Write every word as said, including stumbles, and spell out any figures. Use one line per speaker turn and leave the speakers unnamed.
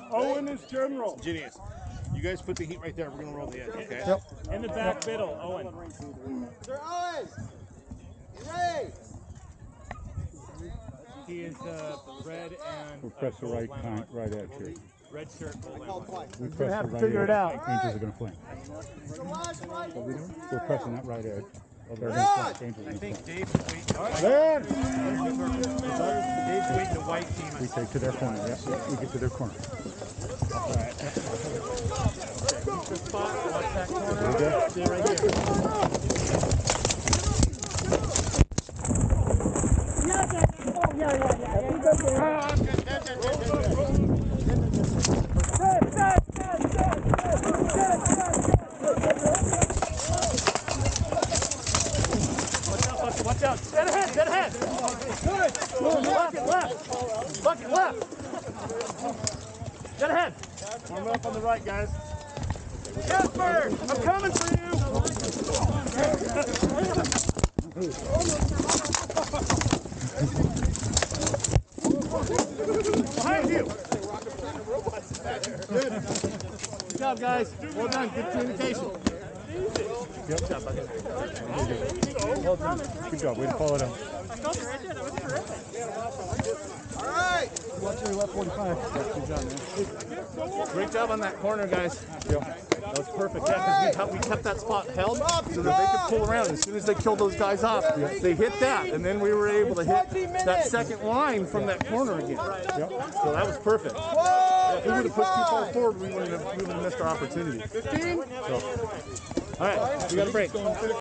Owen is general.
Genius. You guys put the heat right there. We're going to roll the edge, okay?
Yep.
In the back middle, Owen.
Sir Owen! Ray!
He is uh, red and
We'll press the right kind, right edge here.
red shirt.
We press
have
the
to
right
figure
edge.
it out.
Angels are going to flank.
The last right.
So we, we're pressing that right edge. They're going to flank. Angels
I
are
think
going
Dave's waiting.
There!
Dave's waiting the white team.
We take to their corner. Yeah, we, we get to their corner.
All right. Keep the spot. Watch that corner.
Okay.
Stay right here. Watch out, dead ahead, dead ahead. Bucket left, bucket left. Dead ahead.
Warm up on the right, guys.
Casper, I'm coming for you. Behind you. Good. Good job, guys. Well done. Good communication.
Yep. Good job. Good job. Way to follow it up.
I felt it right there. That was terrific.
All right.
Watch your left forty-five.
Good job, man.
Great job on that corner, guys.
Yeah.
That was perfect. Yeah, because we, we kept that spot held so that they could pull around. As soon as they killed those guys off, they hit that, and then we were able to hit that second line from that corner again.
Yep.
So that was perfect. Yeah, if we would have pushed too far forward, we would have, we would have missed our opportunity. fifteen? So, all right, we got a break.